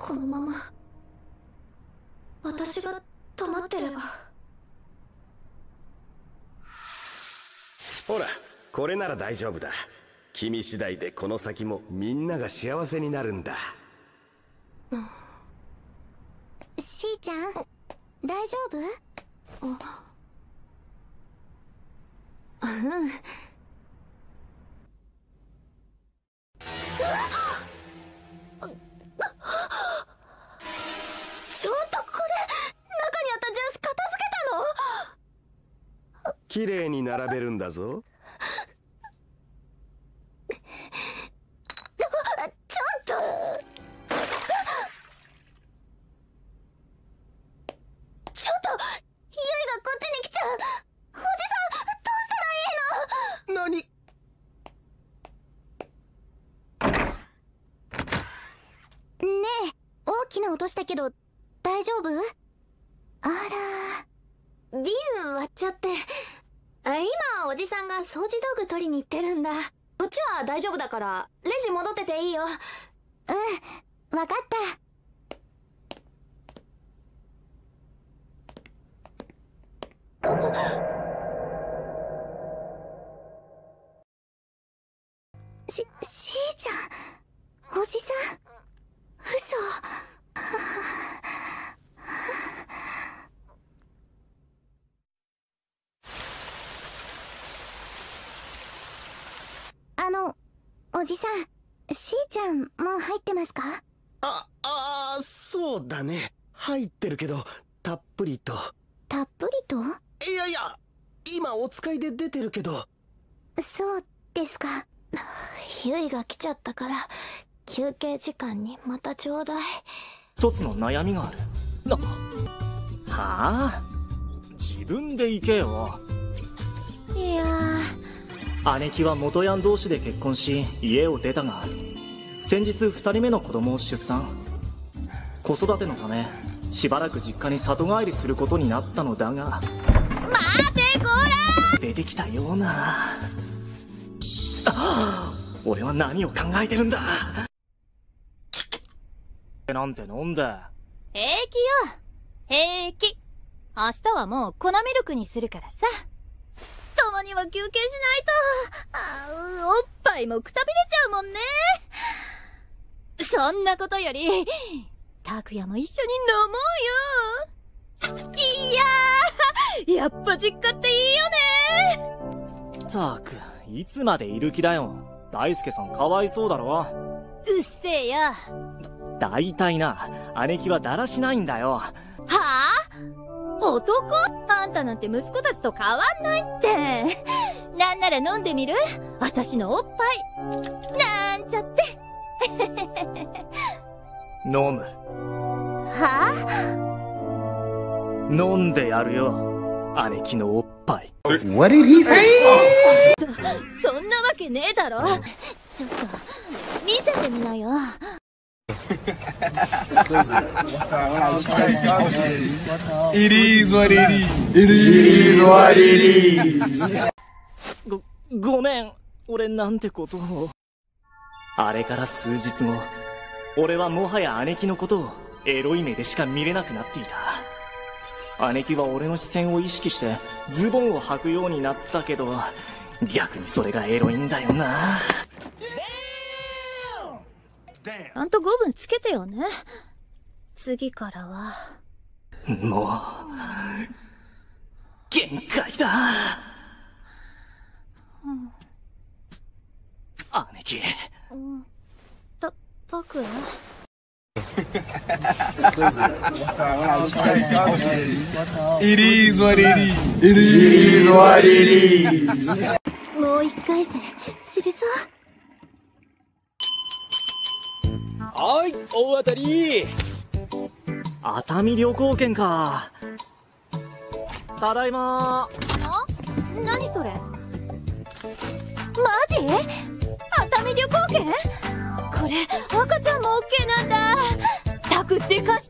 このまま私が黙ってれば。 ほら、これなら大丈夫だ。君次第でこの先もみんなが幸せになるんだ。 しーちゃん、大丈夫？うん。 ちょっとこれ、中にあったジュース片付けたの？ 綺麗に並べるんだぞ。 ちょっと。ちょっと、ゆいがこっちに来ちゃう。おじさん、どうしたらいいの？ 何？ ねえ、大きな音したけど大丈夫？あら。 瓶割っちゃって。今おじさんが掃除道具取りに行ってるんだ。こっちは大丈夫だからレジ戻ってていいよ。 うん、わかった。しーちゃん、おじさん、嘘。おじさん、しーちゃんもう入ってますか？ そうだね。入ってるけど、たっぷりと。 たっぷりと？ いやいや、今お使いで出てるけど。 そうですか。 ゆいが来ちゃったから休憩時間にまたちょうだい。 一つの悩みがある。はあ？自分で行けよ。 いや姉貴は元ヤン同士で結婚し家を出たが、先日2人目の子供を出産。子育てのためしばらく実家に里帰りすることになったのだが、 待てこら！ 出てきたような。俺は何を考えてるんだ。なんて飲んで。 平気よ、平気。明日はもう粉ミルクにするからさ。たまには休憩しないと。おっぱいもくたびれちゃうもんね。そんなことより拓也も一緒に飲もうよ。いやー、やっぱ実家っていいよね。 ったく、いつまでいる気だよ。大輔さんかわいそうだろ。 うっせえよ。 大体な、姉貴はだらしないんだよ。 はぁ？男？あんたなんて息子たちと変わんないって。なんなら飲んでみる？私のおっぱい。なんちゃって。 飲む。 はぁ？飲んでやるよ、姉貴のおっぱい。 What did he say? そんなわけねえだろ。ちょっと見せてみなよ。 It is what it is. It is what it is. ごめん、俺なんてことを。あれから数日後、俺はもはや姉貴のことをエロい目でしか見れなくなっていた。姉貴は俺の視線を意識してズボンを履くようになったけど、逆にそれがエロいんだよな。 ちゃんと5分つけてよね。次からは。 もう限界だ。姉貴。 拓也？ It is what it is. It is what it is. もう一回戦するぞ。 はい、大当たり。 熱海旅行券か。ただいま。 何それ？マジ？熱海旅行券？これ赤ちゃんも OK なんだ。タクでかした。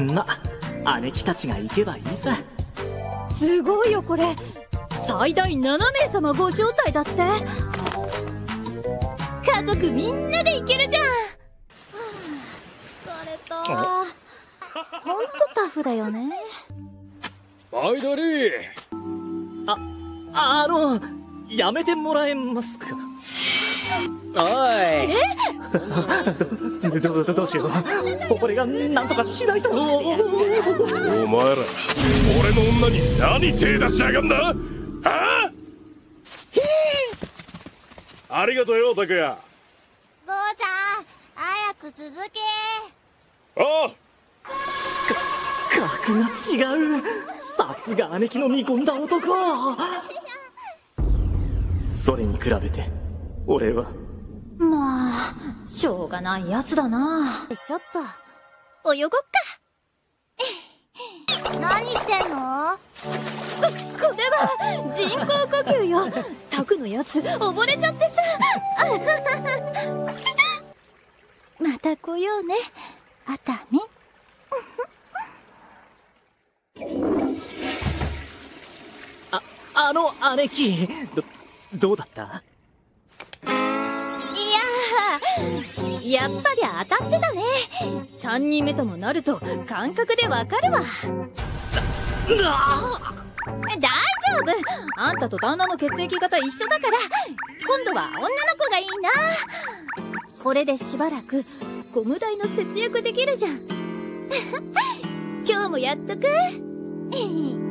ま、姉貴たちが行けばいいさ。 すごいよこれ。最大7名様ご招待だって。家族みんなで行けるじゃん。 ほんとタフだよね。 マイドリー。 やめてもらえますか。 おい。 どうしよう。俺がなんとかしないと。 お前ら、俺の女に何手出しやがんだ。ああ、ありがとうよ、拓也。 坊ちゃん、早く続け。 おう。 格が違う。さすが姉貴の見込んだ男。それに比べて俺はまあしょうがないやつだな。ちょっと泳ごっか。 何してんの？ これは人工呼吸よ。タクのやつ溺れちゃってさ。また来ようね、アタミ。 姉貴、どうだった？ いやー、やっぱり当たってたね。3人目ともなると感覚でわかるわ。大丈夫、あんたと旦那の血液型一緒だから今度は女の子がいいな。これでしばらくゴム代の節約できるじゃん。今日もやっとく。